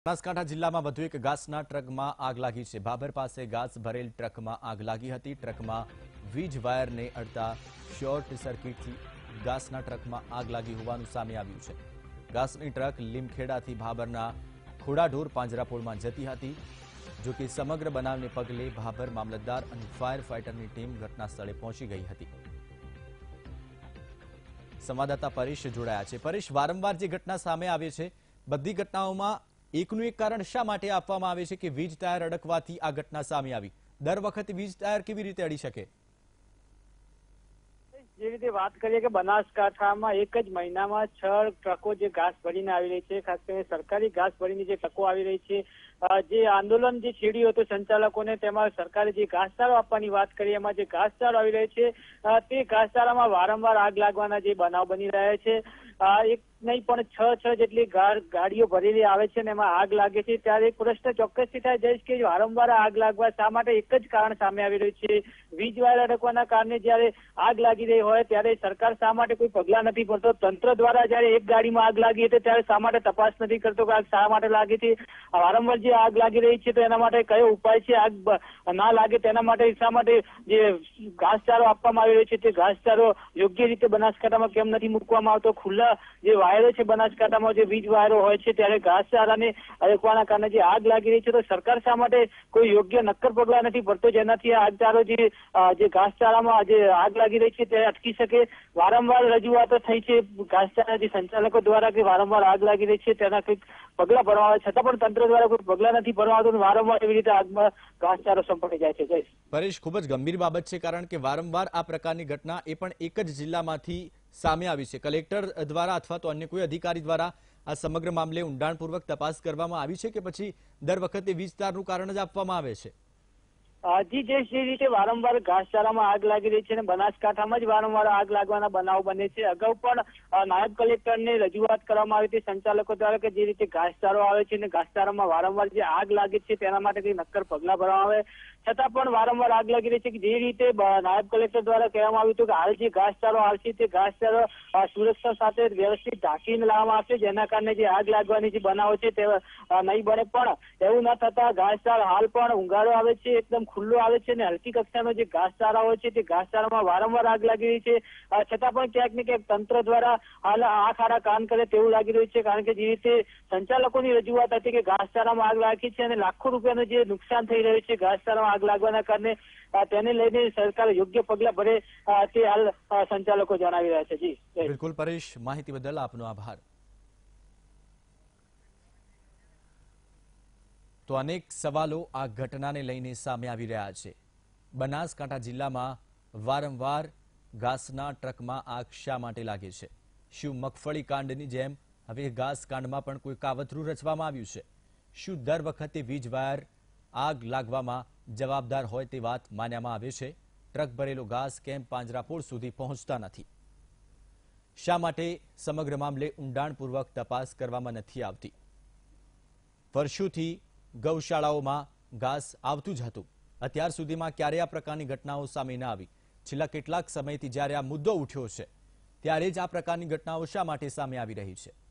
બનાસકાંઠા જિલ્લામાં વધુ એક ઘાસના ટ્રકમાં આગ લાગી છે। ભાભર પાસે ઘાસ ભરેલ ટ્રકમાં આગ લાગી હતી। ટ્રકમાં વીજ વાયરને અડતા શોર્ટ સર્કિટથી ઘાસના ટ્રકમાં આગ લાગી હોવાનું સામે આવ્યું છે। ઘાસની ટ્રક લીમખેડાથી ભાભરના ખોડાઢોર પાંજરાપોળમાં જતી હતી। જો કે સમગ્ર બનાવને પગલે ભાભર મામલતદાર અને ફાયર ફાઇટરની ટીમ ઘટના સ્થળે પહોંચી ગઈ હતી। સંવાદદાતા પરેશ જોડાયા છે। પરેશ, વારંવાર જે ઘટના સામે આવે છે, બધી ઘટનાઓમાં એકનું એક કારણ શા માટે આપવામાં આવે છે કે વીજ તાર અડકવાથી આ ઘટના સામે આવી? દર વખતે વીજ તાર કેવી રીતે અડી શકે? જે રીતે વાત કરીએ કે બનાસકાંઠામાં એક જ મહિનામાં 6 ટ્રકો જે ઘાસ ભરીને આવી રહી છે, ખાસ કરીને સરકારી ઘાસ ભરીને જે ટ્રકો આવી રહી છે, જે આંદોલન જે છેડ્યું હતું સંચાલકોને, તેમાં સરકારે જે ઘાસચારો આપવાની વાત કરી, એમાં જે ઘાસચારો આવી રહ્યો છે તે ઘાસચારામાં વારંવાર આગ લાગવાના જે બનાવ બની રહ્યા છે। એક નહીં પણ 6 જેટલી ગાડીઓ ભરેલી આવે છે ને એમાં આગ લાગે છે। ત્યારે એક પ્રશ્ન ચોક્કસથી થાય જઈશ કે વારંવાર આગ લાગવા શા માટે? એક જ કારણ સામે આવી રહ્યું છે, વીજ વાયર અડકવાના કારણે જ્યારે આગ લાગી રહી હોય ત્યારે સરકાર શા માટે કોઈ પગલા નથી ભરતો? તંત્ર દ્વારા જ્યારે એક ગાડીમાં આગ લાગી હતી ત્યારે શા માટે તપાસ નથી કરતો કે આગ શા માટે લાગી હતી? વારંવાર જે આગ લાગી રહી છે તો એના માટે કયો ઉપાય છે? આગ ના લાગે તેના માટે શા માટે જે ઘાસચારો આપવામાં આવી રહ્યો છે તે ઘાસચારો યોગ્ય રીતે બનાસકાંઠામાં કેમ નથી મૂકવામાં આવતો? ખુલ્લા જે વાયરો છે બનાસકાંઠામાં, જે વીજ વાયરો હોય છે, ત્યારે ઘાસચારાને અડકવાના કારણે જે આગ લાગી રહી છે તો સરકાર શા માટે કોઈ યોગ્ય નક્કર પગલા નથી ભરતો જેનાથી આગચારો જે ઘાસચારામાં જે આગ લાગી રહી છે તે અટકી શકે? વારંવાર રજૂઆતો થઈ છે ઘાસચારા જે સંચાલકો દ્વારા કે વારંવાર આગ લાગી રહી છે તેના કંઈક પગલા ભરવા આવે, છતાં પણ તંત્ર દ્વારા કોઈ પગલા નથી ભરવાતું। વારંવાર એવી રીતે આગમાં ઘાસચારો સંપડી જાય છે। પરેશ, ખૂબ જ ગંભીર બાબત છે, કારણ કે વારંવાર આ પ્રકારની ઘટના એ પણ એક જ જિલ્લામાંથી સામે આવી છે। કલેક્ટર દ્વારા અથવા તો અન્ય કોઈ અધિકારી દ્વારા આ સમગ્ર મામલે ઊંડાણપૂર્વક તપાસ કરવામાં આવી છે કે પછી દર વખતે વીજ તારનું કારણ જ આપવામાં આવે છે? જે રીતે વારંવાર ઘાસચારામાં આગ લાગી રહી છે અને બનાસકાંઠામાં જ વારંવાર આગ લાગવાના બનાવ બને છે। અગાઉ પણ નાયબ કલેક્ટરને રજૂઆત કરવામાં આવી હતી સંચાલકો દ્વારા કે જે રીતે ઘાસચારો આવે છે અને ઘાસચારામાં વારંવાર જે આગ લાગે છે તેના માટે કઈ નક્કર પગલા ભરવામાં આવે, છતાં પણ વારંવાર આગ લાગી રહી છે। કે જે રીતે નાયબ કલેક્ટર દ્વારા કહેવામાં આવ્યું હતું કે હાલ જે ઘાસચારો આવશે તે ઘાસચારો સુરક્ષા સાથે વ્યવસ્થિત ઢાંકીને લાવવામાં આવશે, જેના કારણે જે આગ લાગવાની જે બનાવો છે તે નહીં બને। પણ એવું ન થતા ઘાસચારો હાલ પણ ઊંઘાડો આવે છે, એકદમ ખુલ્લો આવે છે અને હલકી કક્ષાનો જે ઘાસચારા હોય છે તે ઘાસચારામાં વારંવાર આગ લાગી રહી છે, છતાં પણ ક્યાંક ને ક્યાંક તંત્ર દ્વારા હાલ આંખ આડા કાન કરે તેવું લાગી રહ્યું છે। કારણ કે જે રીતે સંચાલકોની રજૂઆત હતી કે ઘાસચારામાં આગ લાગી છે અને લાખો રૂપિયાનું જે નુકસાન થઈ રહ્યું છે ઘાસચારામાં આગ લાગવાના કારણે, તેને લઈને સરકાર યોગ્ય પગલા ભરે તે હાલ સંચાલકો જણાવી રહ્યા છે। બિલકુલ પરેશ, માહિતી બદલ આપનો આભાર। તો અનેક સવાલો આ ઘટનાને લઈને સામે આવી રહ્યા છે। બનાસકાંઠા જિલ્લામાં વારંવાર ઘાસના ટ્રકમાં આગ શા માટે લાગે છે? શું મગફળી કાંડની જેમ હવે ઘાસ કાંડમાં પણ કોઈ કાવતરું રચવામાં આવ્યું છે? શું દર વખતે વીજ વાયર આગ લાગવામાં જવાબદાર હોય તે વાત માનવામાં આવે છે? ટ્રક ભરેલો ઘાસ કેમ પાંજરાપોળ સુધી પહોંચતા નથી? શા માટે સમગ્ર મામલે ઊંડાણપૂર્વક તપાસ કરવામાં નથી આવતી? વર્ષોથી ગૌશાળાઓમાં ઘાસ આવતું જ હતું, અત્યાર સુધીમાં ક્યારેય આ પ્રકારની ઘટનાઓ સામે ન આવી। છેલ્લા કેટલાક સમયથી જ્યારે આ મુદ્દો ઉઠ્યો છે ત્યારે જ આ પ્રકારની ઘટનાઓ શા માટે સામે આવી રહી છે?